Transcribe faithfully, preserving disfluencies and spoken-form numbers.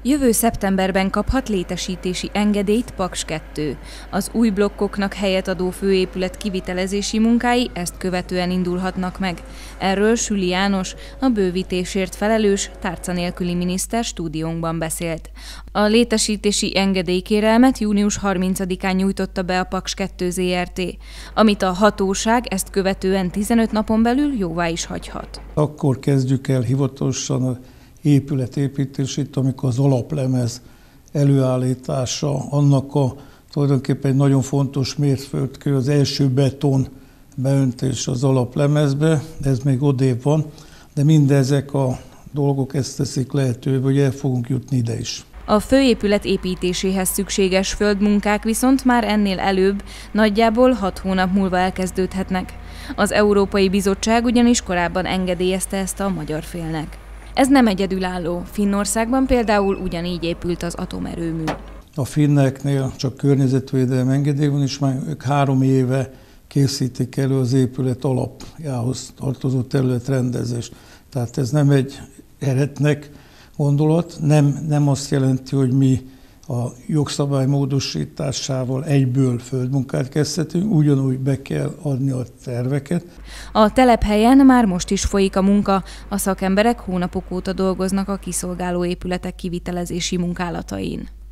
Jövő szeptemberben kaphat létesítési engedélyt Paks kettő. Az új blokkoknak helyet adó főépület kivitelezési munkái ezt követően indulhatnak meg. Erről Süli János, a bővítésért felelős, tárca nélküli miniszter stúdiónkban beszélt. A létesítési engedélykérelmet június harmincadikán nyújtotta be a Paks kettő zé er té, amit a hatóság ezt követően tizenöt napon belül jóvá is hagyhat. Akkor kezdjük el hivatalosan a épületépítését, amikor az alaplemez előállítása, annak a tulajdonképpen egy nagyon fontos mérföldkő, az első beton beöntés az alaplemezbe, ez még odébb van, de mindezek a dolgok ezt teszik lehetővé, hogy el fogunk jutni ide is. A főépület építéséhez szükséges földmunkák viszont már ennél előbb, nagyjából hat hónap múlva elkezdődhetnek. Az Európai Bizottság ugyanis korábban engedélyezte ezt a magyar félnek. Ez nem egyedülálló. Finnországban például ugyanígy épült az atomerőmű. A finneknél csak környezetvédelmi engedély van, és már ők három éve készítik elő az épület alapjához tartozó területrendezést. Tehát ez nem egy eretnek gondolat, nem, nem azt jelenti, hogy mi a jogszabály módosításával egyből földmunkát kezdhetünk, ugyanúgy be kell adni a terveket. A telephelyen már most is folyik a munka, a szakemberek hónapok óta dolgoznak a kiszolgáló épületek kivitelezési munkálatain.